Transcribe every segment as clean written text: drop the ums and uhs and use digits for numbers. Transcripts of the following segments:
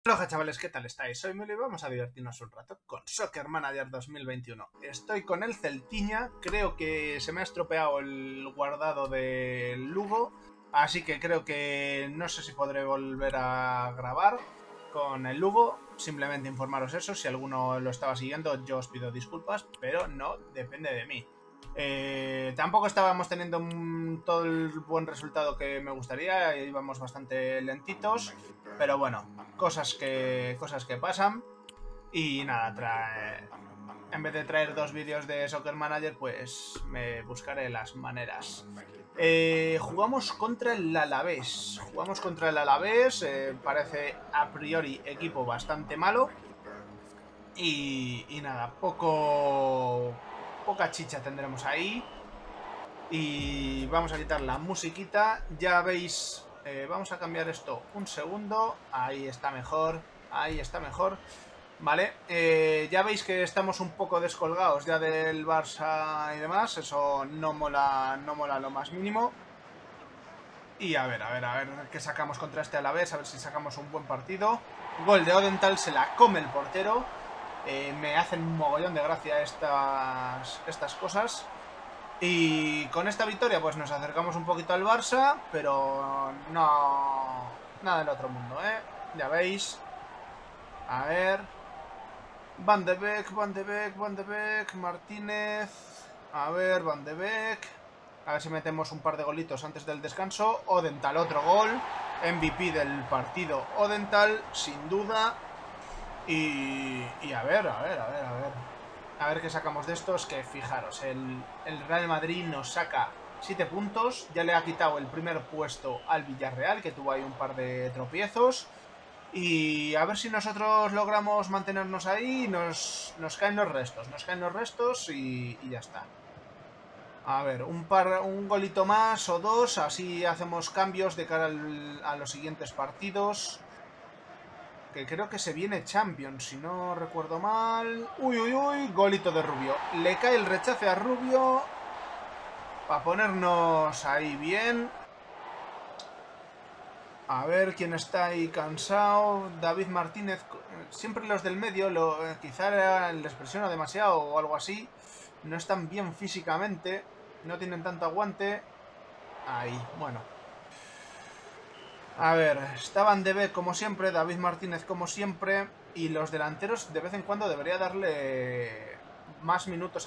Hola chavales, ¿qué tal estáis? Soy Milo y vamos a divertirnos un rato con Soccer Manager 2021. Estoy con el Celtiña, creo que se me ha estropeado el guardado del Lugo, así que creo que no sé si podré volver a grabar con el Lugo. Simplemente informaros eso, si alguno lo estaba siguiendo yo os pido disculpas, pero no depende de mí. Tampoco estábamos teniendo todo el buen resultado que me gustaría, íbamos bastante lentitos, pero bueno, cosas que pasan. Y nada, en vez de traer dos vídeos de Soccer Manager, pues me buscaré las maneras. Jugamos contra el Alavés. Parece a priori equipo bastante malo. Y nada, poca chicha tendremos ahí. Y vamos a quitar la musiquita. Ya veis, vamos a cambiar esto un segundo. Ahí está mejor. Ahí está mejor. Vale, ya veis que estamos un poco descolgados ya del Barça y demás. Eso no mola, no mola lo más mínimo. Y a ver qué sacamos contra este Alavés. A ver si sacamos un buen partido. Gol de Odental, se la come el portero. Me hacen un mogollón de gracia estas cosas. Y con esta victoria pues nos acercamos un poquito al Barça, pero no... nada del otro mundo, ¿eh? Ya veis. A ver... Van de Beek, Martínez... A ver, Van de Beek... A ver si metemos un par de golitos antes del descanso. Odental, otro gol. MVP del partido Odental, sin duda. Y a ver. A ver qué sacamos de estos. Que fijaros, el Real Madrid nos saca 7 puntos. Ya le ha quitado el primer puesto al Villarreal, que tuvo ahí un par de tropiezos. Y a ver si nosotros logramos mantenernos ahí. Nos caen los restos. Nos caen los restos y ya está. A ver, un golito más o dos. Así hacemos cambios de cara a los siguientes partidos. Que creo que se viene Champions, si no recuerdo mal. Uy, golito de Rubio. Le cae el rechace a Rubio. Para ponernos ahí bien. A ver quién está ahí cansado. David Martínez. Siempre los del medio, quizá les presiona demasiado o algo así. No están bien físicamente. No tienen tanto aguante. Ahí, bueno. A ver, estaban de B como siempre, David Martínez como siempre, y los delanteros de vez en cuando debería darle más minutos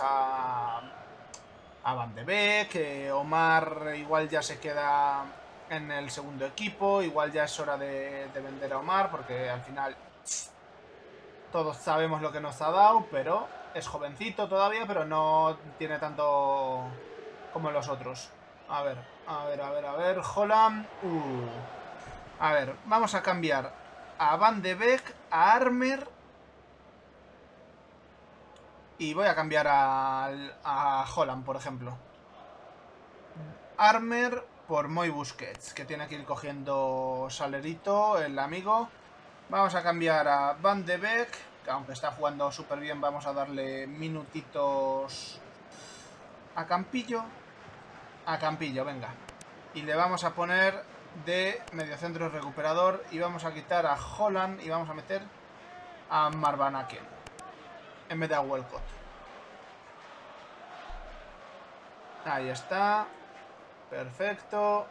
a Van de Beek. Omar igual ya se queda en el segundo equipo, igual ya es hora de vender a Omar, porque al final todos sabemos lo que nos ha dado, pero es jovencito todavía, pero no tiene tanto como los otros. A ver, Holland. A ver, vamos a cambiar a Van de Beek, a Armer. Y voy a cambiar a Holland, por ejemplo. Armer por Moy Busquets, que tiene que ir cogiendo salerito, el amigo. Vamos a cambiar a Van de Beek, que aunque está jugando súper bien, vamos a darle minutitos a Campillo. A Campillo, venga. Y le vamos a poner de mediocentro recuperador. Y vamos a quitar a Holland y vamos a meter a Marvanaken en vez de a Walcott. Ahí está. Perfecto.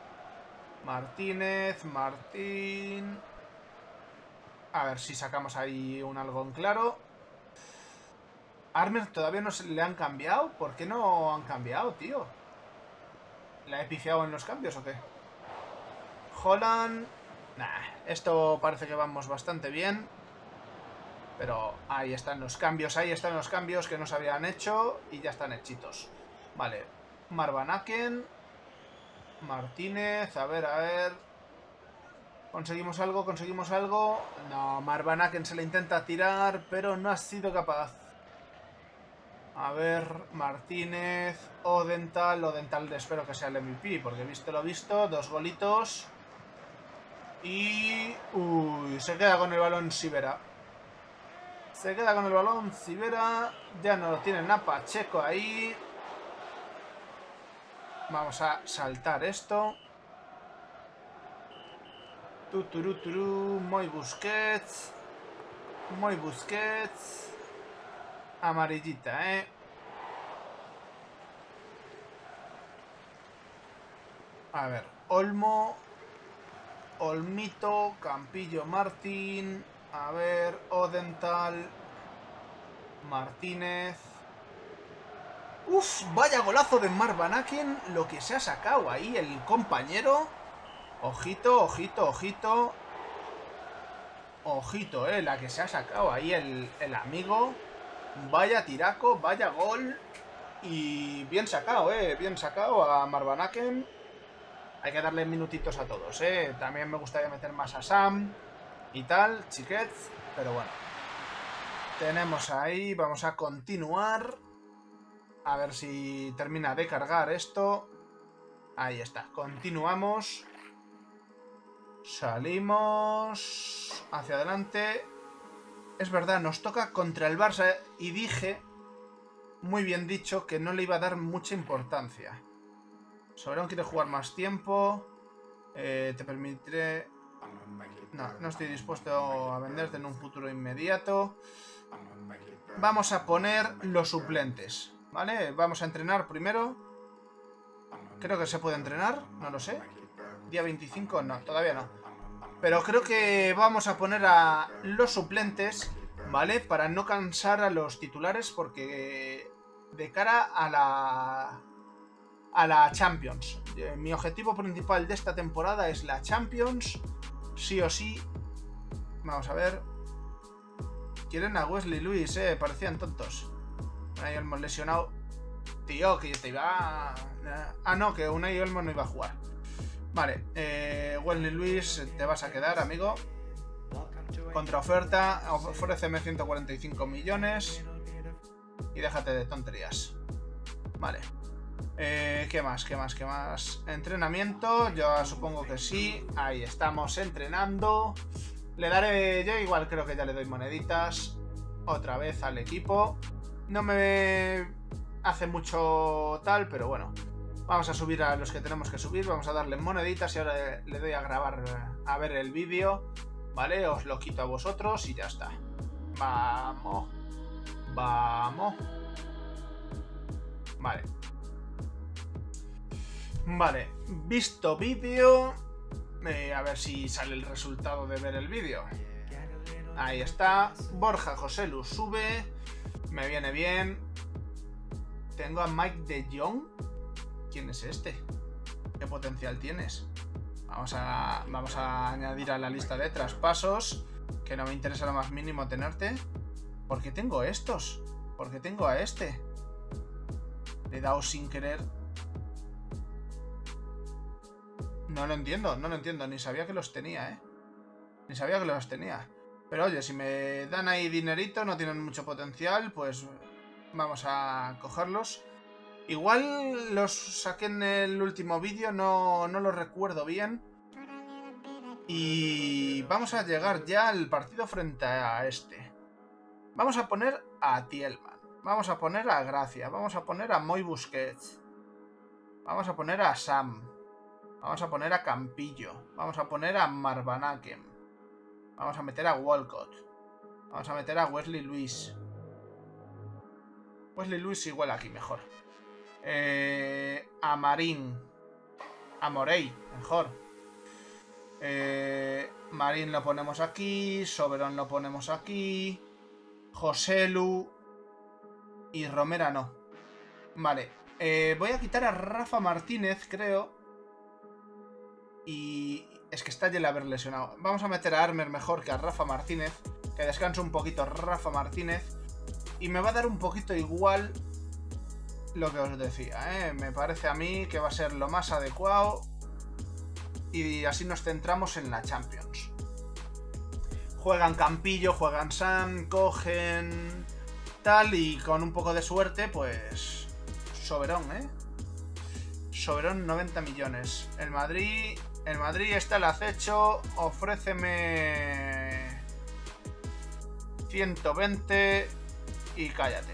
Martín. A ver si sacamos ahí un algo en claro. Armer todavía no se le han cambiado. ¿Por qué no han cambiado, tío? ¿La he pifiado en los cambios o qué? Holland. Nah, esto parece que vamos bastante bien. Pero ahí están los cambios que no se habían hecho y ya están hechitos. Vale, Marvanaken, Martínez, a ver. ¿Conseguimos algo? No, Marvanaken se le intenta tirar, pero no ha sido capaz. A ver, Martínez, Odental espero que sea el MVP, porque visto lo visto, 2 golitos. Y... uy, se queda con el balón Sivera. Ya no lo tienen a Pacheco ahí. Vamos a saltar esto. Tuturuturu, muy Busquets. Muy Busquets. Amarillita, A ver, Olmo. Olmito, Campillo, Martín. A ver, Odental. Martínez. Uf, vaya golazo de Marwan Akin. Lo que se ha sacado ahí el compañero. Ojito, ojito, ojito. Ojito, la que se ha sacado ahí el amigo. Vaya tiraco, vaya gol. Y bien sacado, bien sacado a Marwan Akin. Hay que darle minutitos a todos, También me gustaría meter más a Sam y tal, chiquets. Pero bueno. Tenemos ahí, vamos a continuar. A ver si termina de cargar esto. Ahí está, continuamos. Salimos hacia adelante. Es verdad, nos toca contra el Barça y dije, muy bien dicho, que no le iba a dar mucha importancia. Soberón quiere jugar más tiempo. Te permitiré... No estoy dispuesto a venderte en un futuro inmediato. Vamos a poner los suplentes, ¿vale? Vamos a entrenar primero. Creo que se puede entrenar, no lo sé. Día 25, no, todavía no. Pero creo que vamos a poner a los suplentes, ¿vale? Para no cansar a los titulares, porque de cara a la Champions. Mi objetivo principal de esta temporada es la Champions. Sí o sí. Vamos a ver. Quieren a Wesley Lewis, parecían tontos. Unai Olmo lesionado. Tío, que yo te iba... Ah, no, que Unai Olmo no iba a jugar. Vale, Wesley Lewis, te vas a quedar, amigo. Contraoferta, ofréceme 145 millones. Y déjate de tonterías. Vale. ¿Qué más? ¿Qué más? ¿Qué más? Entrenamiento, yo supongo que sí. Ahí estamos entrenando. Le daré... Yo igual creo que ya le doy moneditas. Otra vez al equipo. No me hace mucho tal, pero bueno. Vamos a subir a los que tenemos que subir. Vamos a darle moneditas y ahora le doy a grabar, a ver el vídeo. ¿Vale? Os lo quito a vosotros y ya está. Vamos. Vamos. Vale. Vale. Visto vídeo. A ver si sale el resultado de ver el vídeo. Ahí está. Borja Joselu sube. Me viene bien. Tengo a Mike de Jong. ¿Quién es este? ¿Qué potencial tienes? Vamos a añadir a la lista de traspasos. Que no me interesa lo más mínimo tenerte. ¿Por qué tengo estos? ¿Por qué tengo a este? Le he dado sin querer. No lo entiendo, no lo entiendo. Ni sabía que los tenía, Ni sabía que los tenía. Pero oye, si me dan ahí dinerito, no tienen mucho potencial, pues vamos a cogerlos. Igual los saqué en el último vídeo, no lo recuerdo bien. Y vamos a llegar ya al partido frente a este. Vamos a poner a Tielman. Vamos a poner a Gracia. Vamos a poner a Moi Busquets. Vamos a poner a Sam. Vamos a poner a Campillo. Vamos a poner a Marwan Akin. Vamos a meter a Walcott. Vamos a meter a Wesley Lewis. Wesley Lewis igual aquí mejor. A Marín. A Morey, mejor. Marín lo ponemos aquí. Soberón lo ponemos aquí. Joselu. Y Romera no. Vale. Voy a quitar a Rafa Martínez, creo. Y es que está ya el haber lesionado. Vamos a meter a Armer mejor que a Rafa Martínez. Que descanse un poquito Rafa Martínez. Y me va a dar un poquito igual lo que os decía, Me parece a mí que va a ser lo más adecuado. Y así nos centramos en la Champions. Juegan Campillo, juegan Sam, cogen tal. Y con un poco de suerte, pues... Soberón, Soberón 90 millones. El Madrid está al acecho. Ofréceme 120 y cállate.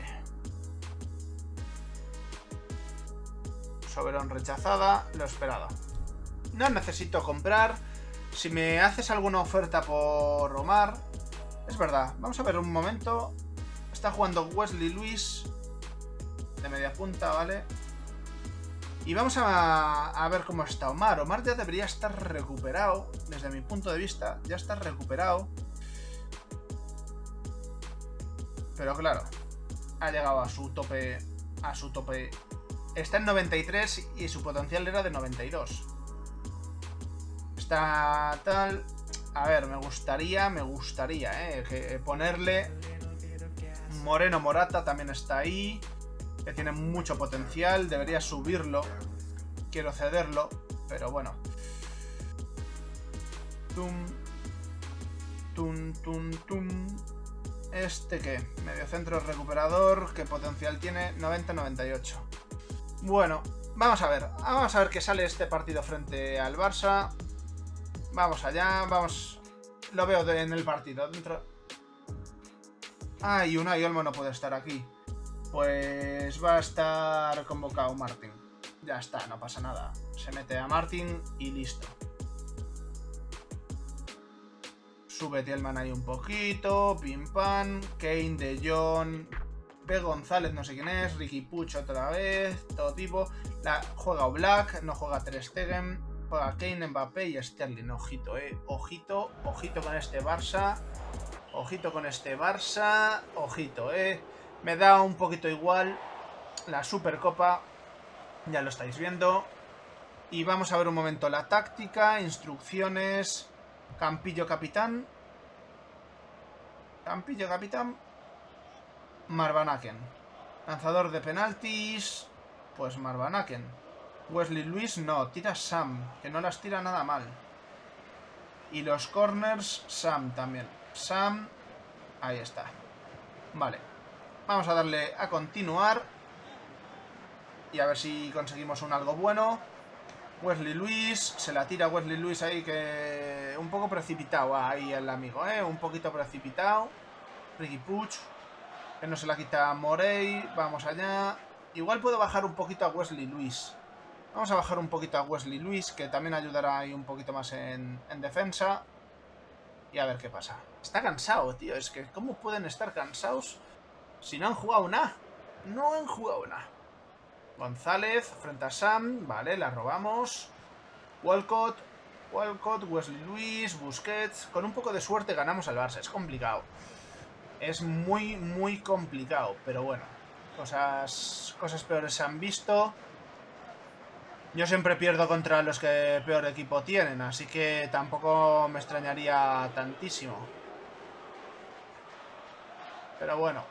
Soberón rechazada. Lo esperado. No necesito comprar. Si me haces alguna oferta por Omar... Es verdad, vamos a ver un momento. Está jugando Wesley Luis de media punta, ¿vale? Y vamos a ver cómo está Omar. Omar ya debería estar recuperado, desde mi punto de vista. Ya está recuperado. Pero claro, ha llegado a su tope. A su tope. Está en 93 y su potencial era de 92. Está tal... A ver, me gustaría, que ponerle... Moreno Morata también está ahí. Que tiene mucho potencial. Debería subirlo. Quiero cederlo. Pero bueno. Tum. Tum, tum, tum. ¿Este qué? Mediocentro recuperador. ¿Qué potencial tiene? 90-98. Bueno, vamos a ver. Vamos a ver qué sale este partido frente al Barça. Vamos allá. Vamos. Lo veo en el partido. Dentro. Ah, y Unai Olmo no puede estar aquí. Pues va a estar convocado Martin. Ya está, no pasa nada. Se mete a Martin y listo. Sube Tielman ahí un poquito. Pim pam. Kane, De Jong. P. González, no sé quién es. Ricky Puig otra vez. Todo tipo. Juega Oblak. No juega Ter Stegen. Juega Kane, Mbappé y Sterling. Ojito, Ojito. Ojito con este Barça. Ojito con este Barça. Ojito, Me da un poquito igual la Supercopa. Ya lo estáis viendo. Y vamos a ver un momento la táctica, instrucciones. Campillo capitán. Campillo capitán. Marvanaken. Lanzador de penaltis. Pues Marvanaken. Wesley Luis no, tira Sam, que no las tira nada mal. Y los corners, Sam también. Sam, ahí está. Vale. Vamos a darle a continuar. Y a ver si conseguimos un algo bueno. Wesley Luis, se la tira Wesley Luis ahí, que un poco precipitado ahí el amigo, un poquito precipitado. Ricky Puig, que no se la quita Morey. Vamos allá. Igual puedo bajar un poquito a Wesley Luis. Vamos a bajar un poquito a Wesley Luis, que también ayudará ahí un poquito más en defensa. Y a ver qué pasa. Está cansado, tío. Es que ¿cómo pueden estar cansados si no han jugado nada? No han jugado nada. González frente a Sam. Vale, la robamos. Walcott, Wesley Luis, Busquets. Con un poco de suerte ganamos al Barça. Es complicado. Es muy, muy complicado. Pero bueno, cosas peores se han visto. Yo siempre pierdo contra los que peor equipo tienen, así que tampoco me extrañaría tantísimo. Pero bueno.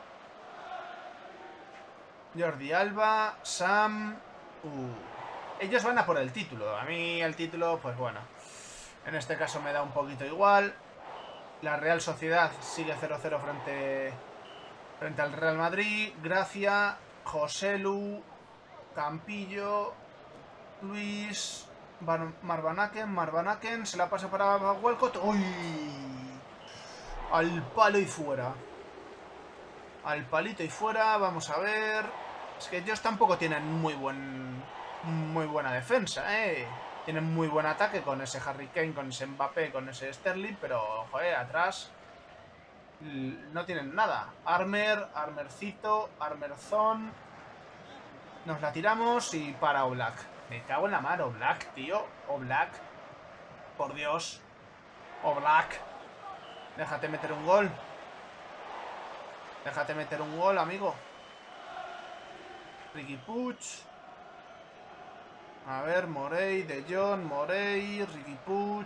Jordi Alba, Sam... Ellos van a por el título. A mí el título, pues bueno. En este caso me da un poquito igual. La Real Sociedad sigue 0-0 frente al Real Madrid. Gracia, Joselu, Campillo... Luis, Marvanaken, se la pasa para Walcott. ¡Uy! Al palo y fuera. Al palito y fuera, vamos a ver. Es que ellos tampoco tienen muy buena defensa, Tienen muy buen ataque con ese Harry Kane, con ese Mbappé, con ese Sterling, pero, joder, atrás no tienen nada. Armercito, Armerzón. Nos la tiramos y para Oblak. Me cago en la mar, Oblak, tío. Oblak. Por Dios. Oblak. Déjate meter un gol. Déjate meter un gol, amigo. Ricky Puig. A ver, Morey, De Jong, Morey, Ricky Puig.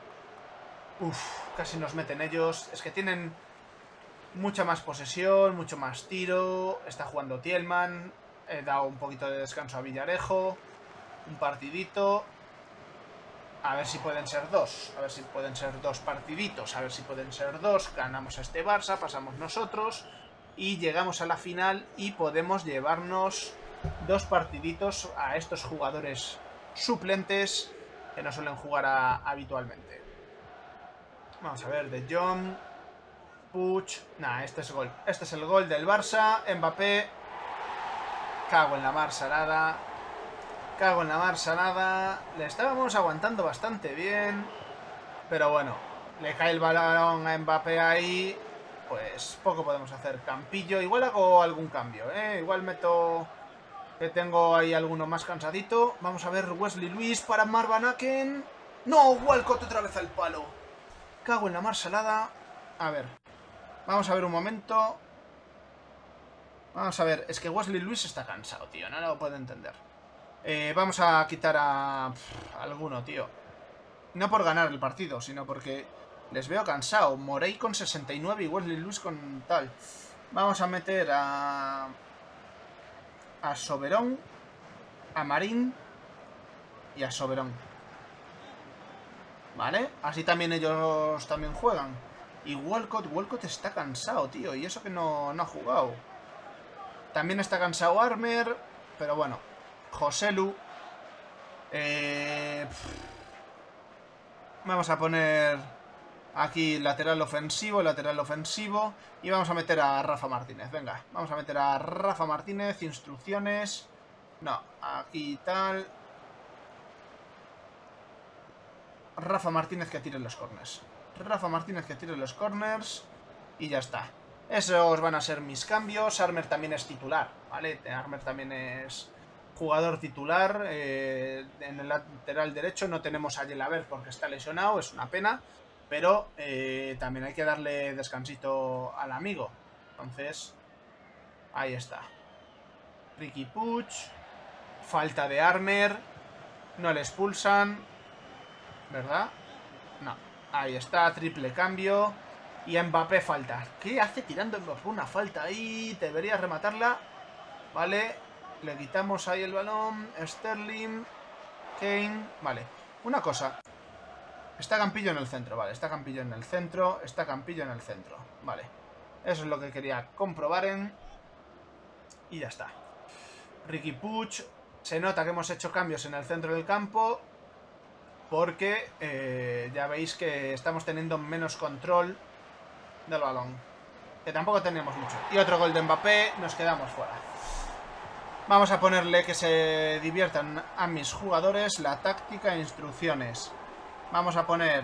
Casi nos meten ellos. Es que tienen mucha más posesión, mucho más tiro. Está jugando Tielman. He dado un poquito de descanso a Villarejo. Un partidito. A ver si pueden ser dos. A ver si pueden ser dos partiditos. A ver si pueden ser dos. Ganamos a este Barça, pasamos nosotros. Y llegamos a la final y podemos llevarnos dos partiditos a estos jugadores suplentes que no suelen jugar habitualmente. Vamos a ver, De Jong, Puig. Nah, este es gol. Este es el gol del Barça. Mbappé. Cago en la mar salada. Cago en la mar salada. Le estábamos aguantando bastante bien. Pero bueno, le cae el balón a Mbappé ahí. Pues poco podemos hacer. Campillo, igual hago algún cambio, ¿eh? Igual meto... Que tengo ahí alguno más cansadito. Vamos a ver, Wesley Luis para Marwan Aken. ¡No! Walcott otra vez al palo. Cago en la mar salada. A ver. Vamos a ver un momento. Vamos a ver. Es que Wesley Luis está cansado, tío. No lo puedo entender. Vamos a quitar a alguno, tío. No por ganar el partido, sino porque les veo cansado. Morey con 69 y Wesley Luis con tal. Vamos a meter a Soberón, a Marín y a Soberón. ¿Vale? Así también ellos también juegan. Y Walcott está cansado, tío. Y eso que no ha jugado. También está cansado Armer. Pero bueno. Joselu. Vamos a poner aquí lateral ofensivo. Y vamos a meter a Rafa Martínez. Venga, vamos a meter a Rafa Martínez. Instrucciones. No, aquí tal. Rafa Martínez que tire los corners. Y ya está. Esos van a ser mis cambios. Armer también es titular, ¿vale? Armer también es jugador titular. En el lateral derecho no tenemos a Yelaber porque está lesionado, es una pena. Pero también hay que darle descansito al amigo. Entonces, ahí está. Riqui Puig. Falta de Armer. No le expulsan, ¿verdad? No. Ahí está, triple cambio. Y a Mbappé falta. ¿Qué hace tirando Mbappé una falta ahí? Debería rematarla. Vale. Le quitamos ahí el balón. Sterling. Kane. Vale. Una cosa. Está Campillo en el centro. Vale. Está Campillo en el centro. Vale. Eso es lo que quería comprobar y ya está. Riqui Puig. Se nota que hemos hecho cambios en el centro del campo. Porque ya veis que estamos teniendo menos control del balón. Que tampoco tenemos mucho. Y otro gol de Mbappé. Nos quedamos fuera. Vamos a ponerle que se diviertan a mis jugadores. La táctica e instrucciones. Vamos a poner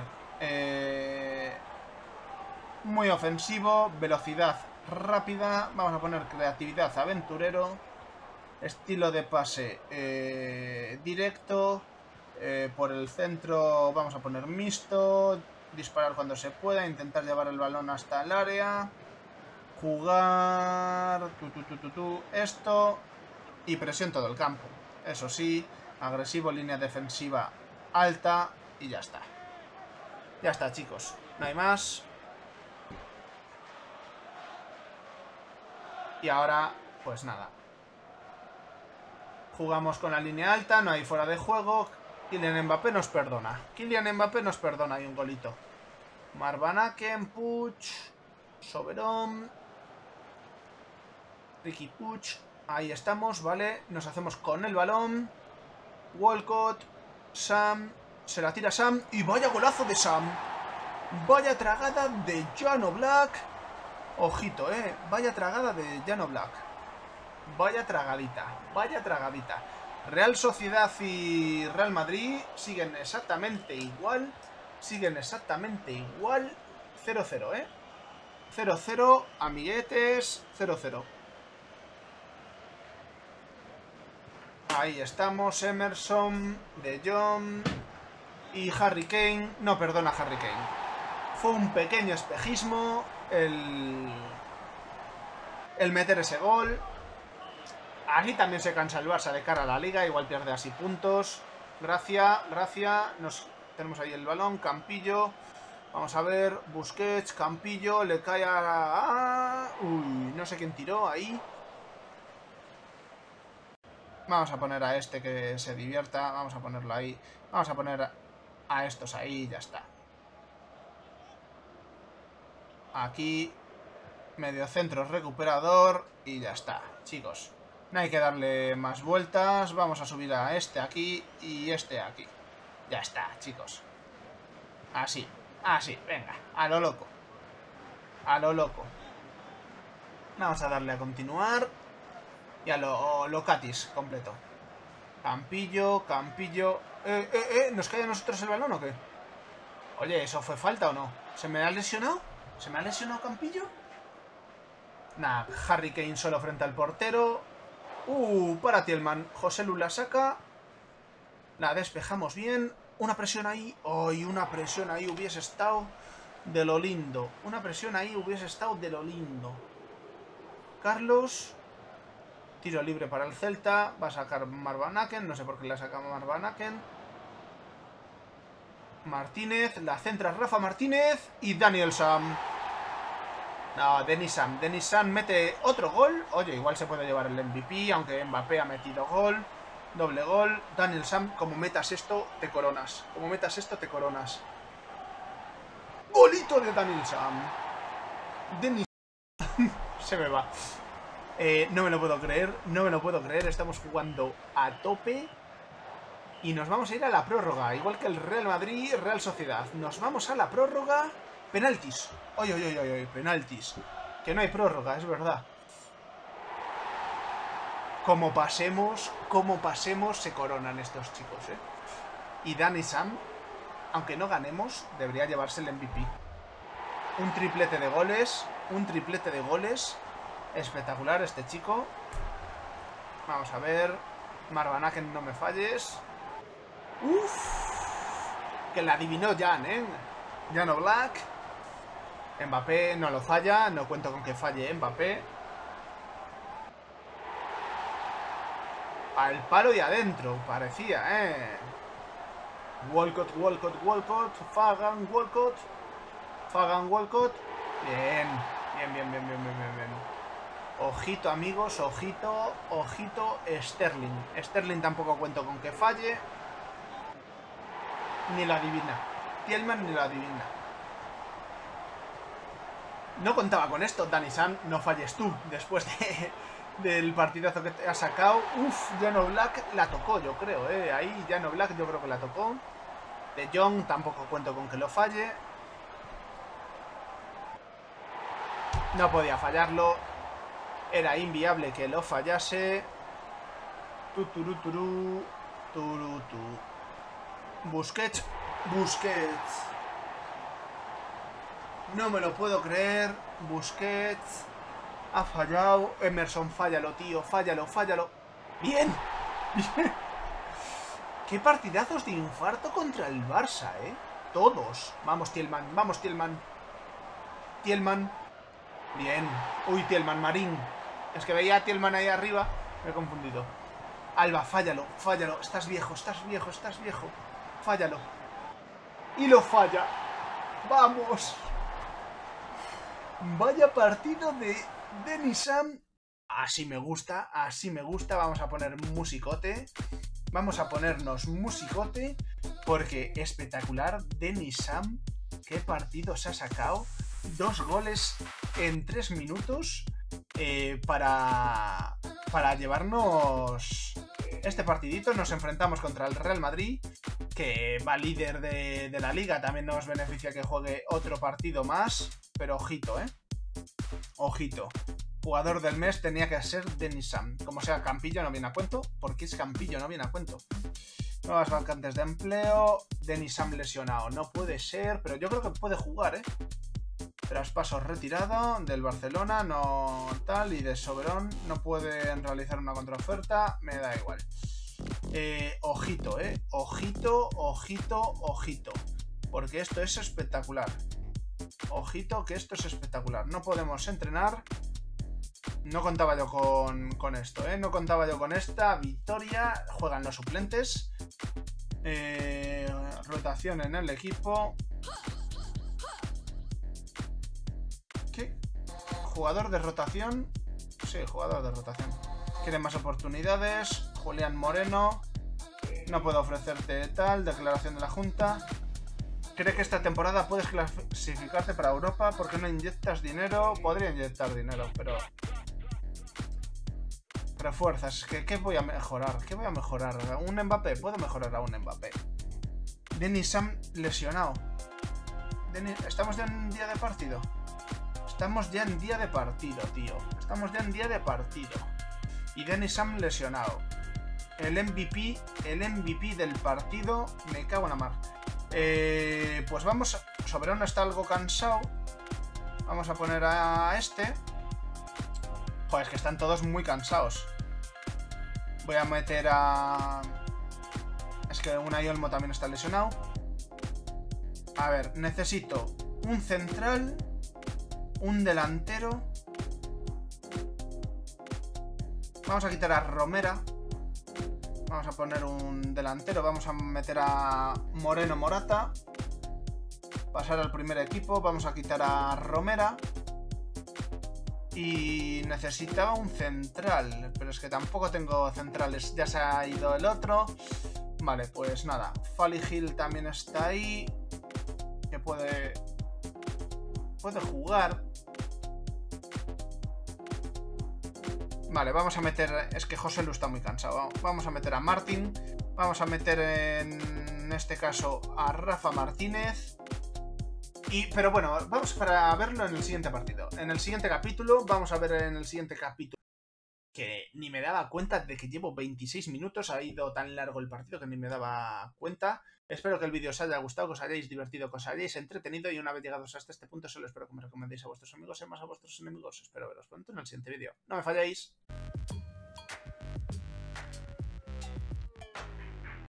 muy ofensivo. Velocidad rápida. Vamos a poner creatividad aventurero. Estilo de pase directo. Por el centro vamos a poner mixto. Disparar cuando se pueda. Intentar llevar el balón hasta el área. Jugar esto. Y presión todo el campo. Eso sí. Agresivo, línea defensiva alta. Y ya está. Ya está, chicos. No hay más. Y ahora, pues nada. Jugamos con la línea alta. No hay fuera de juego. Kylian Mbappé nos perdona. Y un golito. Marwan Aken, Puig, Soberón, Riqui Puig. Ahí estamos, ¿vale? Nos hacemos con el balón. Walcott, Sam. Se la tira Sam. Y vaya golazo de Sam. Vaya tragada de Jan Oblak. Ojito, vaya tragada de Jan Oblak. Vaya tragadita. Real Sociedad y Real Madrid siguen exactamente igual. 0-0, 0-0, amiguetes, 0-0. Ahí estamos, Emerson, De Jong y Harry Kane. No, perdona, Harry Kane. Fue un pequeño espejismo el meter ese gol. Aquí también se cansa el Barça de cara a la Liga. Igual pierde así puntos. Gracia. Tenemos ahí el balón. Campillo. Vamos a ver. Busquets. Campillo. Le cae a... Uy, no sé quién tiró ahí. Vamos a poner a este que se divierta. Vamos a ponerlo ahí. Vamos a poner a estos ahí. Ya está. Aquí. Mediocentro recuperador. Y ya está, chicos. No hay que darle más vueltas. Vamos a subir a este aquí y este aquí. Ya está, chicos. Así, venga, a lo loco. Vamos a darle a continuar. Y a lo catis completo. Campillo. ¿Nos cae a nosotros el balón o qué? Oye, ¿eso fue falta o no? ¿Se me ha lesionado? ¿Se me ha lesionado Campillo? Nah, Harry Kane solo frente al portero. Para Tielman. José Lu la saca. La despejamos bien. Una presión ahí. ¡Ay! Una presión ahí hubiese estado de lo lindo. Una presión ahí hubiese estado de lo lindo. Carlos. Tiro libre para el Celta. Va a sacar Marwan Aken. No sé por qué la saca Marwan Aken. Martínez. La centra Rafa Martínez. Y Daniel Sam. No, Denis Sam. Denis Sam mete otro gol. Oye, igual se puede llevar el MVP. Aunque Mbappé ha metido gol. Doble gol. Daniel Sam, como metas esto, te coronas. Como metas esto, te coronas. Golito de Daniel Sam. Denis se me va. No me lo puedo creer. No me lo puedo creer. Estamos jugando a tope. Y nos vamos a ir a la prórroga. Igual que el Real Madrid, Real Sociedad. Nos vamos a la prórroga. Penaltis. Oye, oye, oye, oye, penaltis. Que no hay prórroga, es verdad. Como pasemos, se coronan estos chicos, ¿eh? Y Dani Sam, aunque no ganemos, debería llevarse el MVP. Un triplete de goles. Un triplete de goles. Espectacular este chico. Vamos a ver. Marwan Aken, no me falles. Que la adivinó Jan, ¿eh? Jan Oblak. Mbappé no lo falla. No cuento con que falle Mbappé. Al palo y adentro, parecía, ¿eh? Walcott, Walcott, Walcott. Fagan, Walcott. Fagan, Walcott. Bien. Bien, bien, bien, bien, bien, bien. Ojito, amigos, ojito, ojito, Sterling. Sterling tampoco cuento con que falle. Ni la adivina. Tielman ni la adivina. No contaba con esto, Dani Sam, no falles tú. Después del partidazo que te ha sacado. Jan Oblak la tocó, yo creo, ahí Jan Oblak yo creo que la tocó. De Jong tampoco cuento con que lo falle. No podía fallarlo. Era inviable que lo fallase. Busquets. Busquets. No me lo puedo creer. Busquets. Ha fallado. Emerson, fállalo, tío. Fállalo, fállalo. Bien. Bien. Qué partidazos de infarto contra el Barça, ¿eh? Todos. Vamos, Tielman. Vamos, Tielman. Tielman. Bien. Uy, Tielman, Marín. Es que veía a Tielman ahí arriba. Me he confundido. Alba, fállalo, fállalo. Estás viejo, estás viejo, estás viejo. Fállalo. Y lo falla. ¡Vamos! Vaya partido de Denis Sam. Así me gusta, así me gusta. Vamos a poner musicote. Vamos a ponernos musicote. Porque espectacular. Denis Sam. Qué partido se ha sacado. 2 goles en 3 minutos. Para llevarnos este partidito. Nos enfrentamos contra el Real Madrid, que va líder de la liga. También nos beneficia que juegue otro partido más. Pero ojito, ojito. Jugador del mes tenía que ser Denis Sam. Como sea, Campillo no viene a cuento. ¿Por qué es Campillo? No viene a cuento. Nuevas vacantes de empleo. Denis Sam lesionado. No puede ser, pero yo creo que puede jugar, Traspaso retirado del Barcelona, no tal, y de Soberón no pueden realizar una contraoferta, me da igual. Ojito, ojito, ojito, ojito, porque esto es espectacular. Ojito que esto es espectacular. No podemos entrenar. No contaba yo con esto, no contaba yo con esta victoria. Juegan los suplentes. Rotación en el equipo. ¿Qué? Jugador de rotación. Sí, jugador de rotación. Quiere más oportunidades. Julián Moreno. No puedo ofrecerte tal. Declaración de la Junta. ¿Cree que esta temporada puedes clasificarte para Europa? ¿Por qué no inyectas dinero? Podría inyectar dinero, pero... Refuerzas. ¿Qué voy a mejorar? ¿Qué voy a mejorar? ¿Un Mbappé? ¿Puedo mejorar a un Mbappé? Denis Sam lesionado. ¿Estamos ya en día de partido? Estamos ya en día de partido, tío. Estamos ya en día de partido. Y Denis Sam lesionado. El MVP del partido, me cago en la mar. Pues vamos... Soberano está algo cansado. Vamos a poner a este. Joder, es que están todos muy cansados. Voy a meter a... Es que Unai Olmo también está lesionado. A ver, necesito un central, un delantero. Vamos a quitar a Romera. Vamos a poner un delantero. Vamos a meter a Moreno Morata. Pasar al primer equipo. Vamos a quitar a Romera. Y necesitaba un central. Pero es que tampoco tengo centrales. Ya se ha ido el otro. Vale, pues nada. Fali-Hill también está ahí. Que puede jugar. Vale, vamos a meter... Es que José Lu está muy cansado. Vamos a meter a Martín. Vamos a meter en este caso a Rafa Martínez. Pero bueno, vamos para verlo en el siguiente partido. En el siguiente capítulo, vamos a ver en el siguiente capítulo. Que ni me daba cuenta de que llevo 26 minutos. Ha ido tan largo el partido que ni me daba cuenta. Espero que el vídeo os haya gustado, que os hayáis divertido, que os hayáis entretenido. Y una vez llegados hasta este punto, solo espero que me recomendéis a vuestros amigos y más a vuestros enemigos. Espero veros pronto en el siguiente vídeo. No me falléis.